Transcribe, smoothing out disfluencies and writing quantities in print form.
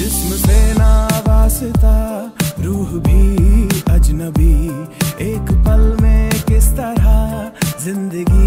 जिस्म से ना वास्ता, रूह भी अजनबी, एक पल में किस तरह जिंदगी